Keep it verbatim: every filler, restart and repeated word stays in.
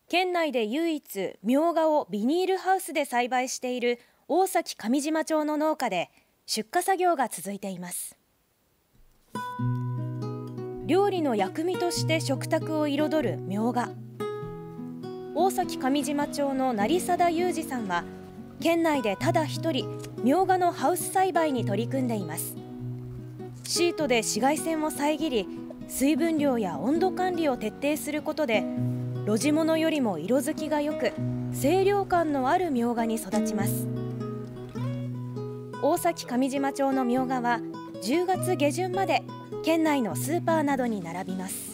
県内で唯一みょうがをビニールハウスで栽培している大崎上島町の農家で出荷作業が続いています。料理の薬味として食卓を彩るみょうが。大崎上島町の成貞裕二さんは県内でただ一人みょうがのハウス栽培に取り組んでいます。シートで紫外線を遮り、水分量や温度管理を徹底することで露地物よりも色づきが良く清涼感のあるみょうがに育ちます。大崎上島町のみょうがはじゅうがつ下旬まで県内のスーパーなどに並びます。